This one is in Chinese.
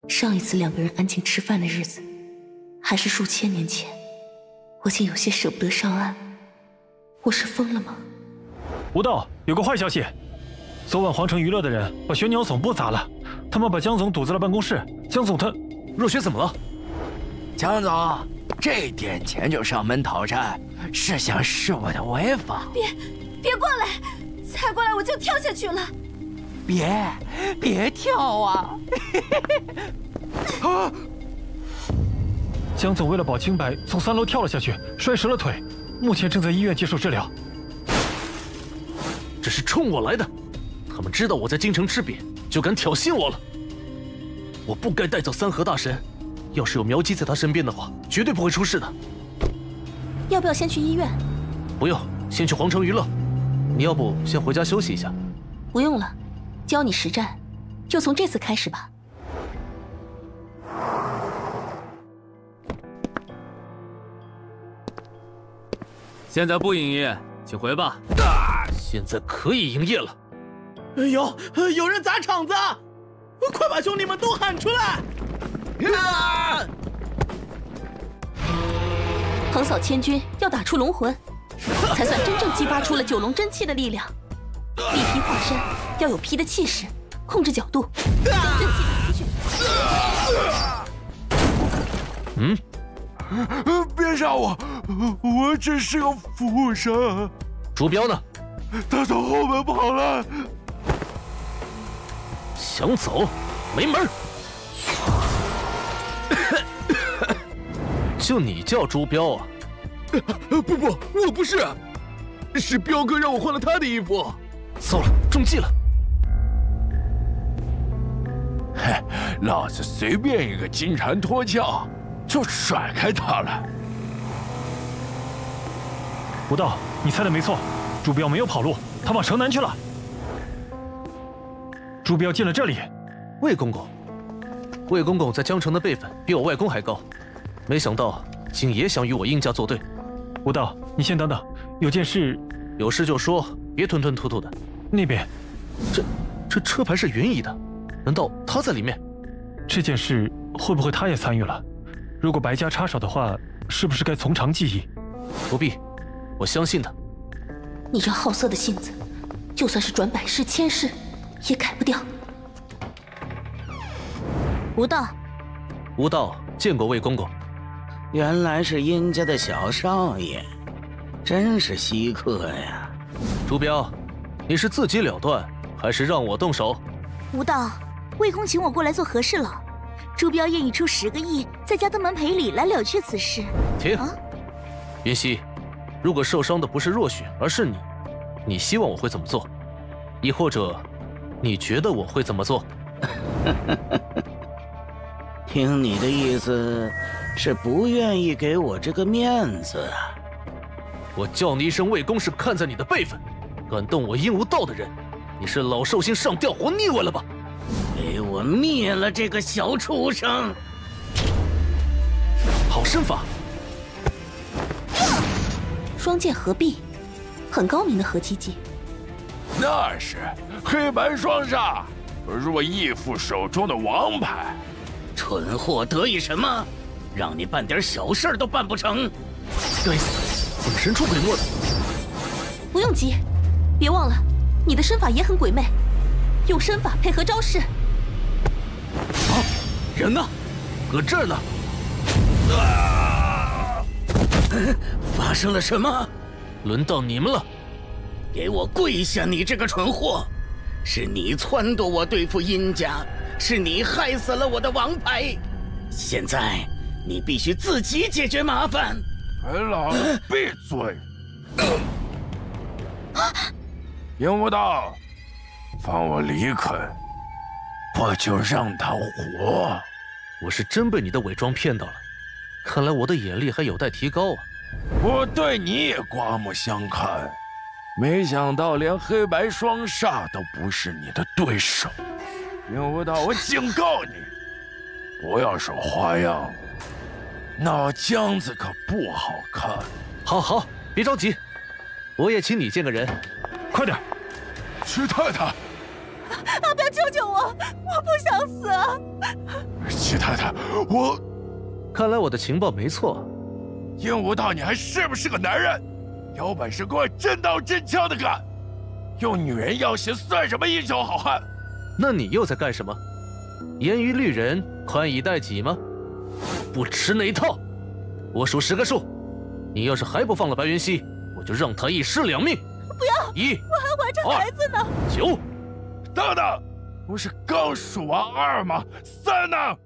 上一次两个人安静吃饭的日子，还是数千年前。我竟有些舍不得上岸。我是疯了吗？ 吴道，有个坏消息，昨晚皇城娱乐的人把玄鸟总部砸了，他们把江总堵在了办公室。江总他， 若雪怎么了？ 江总，这点钱就上门讨债，是想试我的威风？ 别过来！踩过来我就跳下去了。 别跳啊！ 啊！江总为了保清白，从3楼跳了下去，摔折了腿，目前正在医院接受治疗。 这是冲我来的，他们知道我在京城吃瘪，就敢挑衅我了。我不该带走三河大神，要是有苗姬在他身边的话，绝对不会出事的。 要不要先去医院？ 不用，先去皇城娱乐。你要不先回家休息一下？ 不用了，教你实战，就从这次开始吧。 现在不营业，请回吧。 现在可以营业了。 有人砸场子，快把兄弟们都喊出来！ 横扫千军，要打出龙魂，才算真正激发出了九龙真气的力量。力劈华山，要有劈的气势，控制角度，将真气打出去。 别杀我，我只是个服务生。 朱标呢？ 他从后门跑了。 想走，没门儿！就你叫朱标啊？ 不，我不是，是彪哥让我换了他的衣服。 糟了，中计了！ 嘿，老子随便一个金蝉脱壳，就甩开他了。 吴道，你猜的没错，朱标没有跑路，他往城南去了。朱标进了这里。 魏公公，魏公公在江城的辈分比我外公还高，没想到竟也想与我殷家作对。 吴道，你先等等，有件事。 有事就说，别吞吞吐吐的。 那边， 这车牌是云姨的，难道他在里面？ 这件事会不会他也参与了？如果白家插手的话，是不是该从长计议？ 不必，我相信他。 你这好色的性子，就算是转百世千世，也改不掉。 吴道， 吴道见过魏公公。 原来是殷家的小少爷，真是稀客呀。 朱标，你是自己了断，还是让我动手？ 吴道，魏公请我过来做和事佬，朱标愿意出10个亿，在家登门赔礼来了却此事。 停！云溪，如果受伤的不是若雪，而是你，你希望我会怎么做？亦或者，你觉得我会怎么做？ 听你的意思，是不愿意给我这个面子啊？ 我叫你一声魏公是看在你的辈分，敢动我殷无道的人，你是老寿星上吊活腻歪了吧？ 给我灭了这个小畜生！ 好身法！ 双剑合璧，很高明的合击技。 那是黑白双煞，若义父手中的王牌。 蠢货得意什么？让你办点小事都办不成！ 该死，怎么神出鬼没的？ 不用急，别忘了，你的身法也很鬼魅，用身法配合招式。 啊，人呢？搁这儿呢。 发生了什么？ 轮到你们了！ 给我跪下！你这个蠢货！是你撺掇我对付殷家，是你害死了我的王牌。现在你必须自己解决麻烦。 给老子闭嘴！殷无道，放我李肯，我就让他活。 我是真被你的伪装骗到了，看来我的眼力还有待提高啊！ 我对你也刮目相看，没想到连黑白双煞都不是你的对手。殷无道，我警告你，不要耍花样，闹僵子可不好看。 好，别着急，我也请你见个人。 快点， 去太太！ 阿彪，救救我！我不想死！ 齐太太，我…… 看来我的情报没错。 鹦鹉道，你还是不是个男人？有本事给我真刀真枪的干！用女人要挟算什么英雄好汉？ 那你又在干什么？严于律人，宽以待己吗？不吃那一套！我数10个数，你要是还不放了白云溪，我就让他一尸两命！ 不要 ！1， 我还怀着孩子呢。 9。 等等，不是刚数完2吗？3呢？